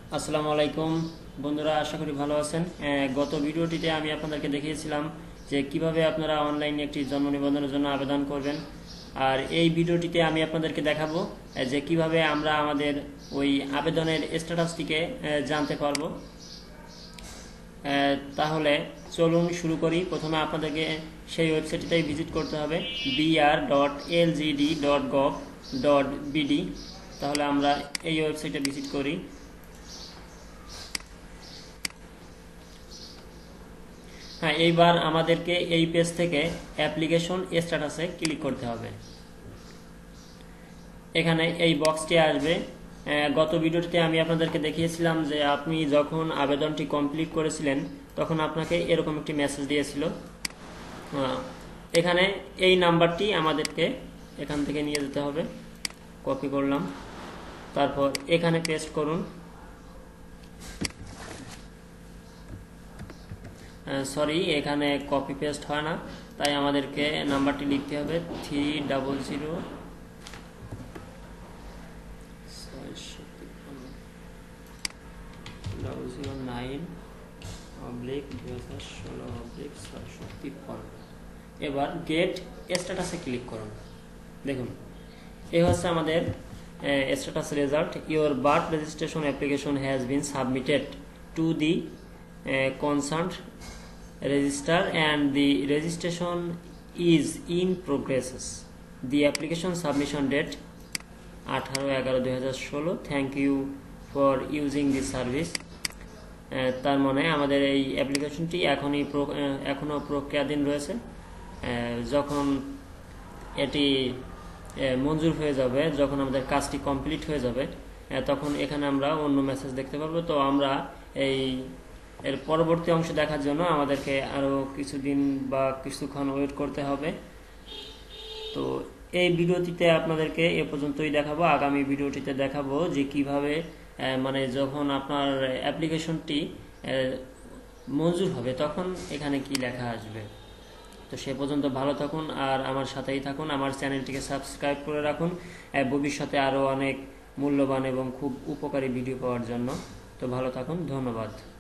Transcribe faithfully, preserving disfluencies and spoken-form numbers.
আসসালামু আলাইকুম বন্ধুরা, আশা করি ভালো আছেন। গত ভিডিওটিতে আমি আপনাদেরকে দেখিয়েছিলাম যে কিভাবে আপনারা অনলাইনে একটি জন্ম নিবন্ধনের জন্য আবেদন করবেন। আর এই ভিডিওটিতে আমি আপনাদেরকে দেখাবো যে কিভাবে আমরা আমাদের ওই আবেদনের স্ট্যাটাসটিকে জানতে পারবো। তাহলে চলুন শুরু করি। প্রথমে আপনাদেরকে সেই ওয়েবসাইটটাই ভিজিট করতে হবে, BR dot LGD dot gov dot BD. তাহলে আমরা এই ওয়েবসাইটে ভিজিট করি। হ্যাঁ, এইবার আমাদেরকে এই পেজ থেকে অ্যাপ্লিকেশন স্ট্যাটাসে ক্লিক করতে হবে। এখানে এই বক্সটি আসবে। গত ভিডিওটিতে আমি আপনাদেরকে দেখিয়েছিলাম যে আপনি যখন আবেদনটি কমপ্লিট করেছিলেন তখন আপনাকে এরকম একটি মেসেজ দিয়েছিল। এখানে এই নাম্বারটি আমাদেরকে এখান থেকে নিয়ে যেতে হবে। কপি করলাম, তারপর এখানে পেস্ট করুন। সরি, এখানে কপি পেস্ট হয় না, তাই আমাদেরকে নাম্বারটি লিখতে হবে three double zero double zero nine oblique দুই হাজার ষোলো অবলিক ছয়শো তিপ্পান্ন। এবার গেট স্ট্যাটাসে ক্লিক করুন। দেখুন, এই হচ্ছে আমাদের status result. Your birth registration application has been submitted to the concerned register and the registration is in progress. The application submission date আঠারো এগারো দুই হাজার ষোলো. Thank you for using this service. তার মানে আমাদের এই অ্যাপ্লিকেশনটি এখনই এখনও প্রক্রিয়াধীন রয়েছে। যখন এটি মঞ্জুর হয়ে যাবে, যখন আমাদের কাজটি কমপ্লিট হয়ে যাবে, তখন এখানে আমরা অন্য মেসেজ দেখতে পাবো। তো আমরা এই এর পরবর্তী অংশ দেখার জন্য আমাদেরকে আরও কিছুদিন বা কিছুক্ষণ ওয়েট করতে হবে। তো এই ভিডিওটিতে আপনাদেরকে এ পর্যন্তই দেখাবো। আগামী ভিডিওটিতে দেখাবো যে কিভাবে মানে যখন আপনার অ্যাপ্লিকেশনটি মঞ্জুর হবে তখন এখানে কি লেখা আসবে। তো সে পর্যন্ত ভালো থাকুন আর আমার সাথেই থাকুন। আমার চ্যানেলটিকে সাবস্ক্রাইব করে রাখুন ভবিষ্যতে আরও অনেক মূল্যবান এবং খুব উপকারী ভিডিও পাওয়ার জন্য। তো ভালো থাকুন, ধন্যবাদ।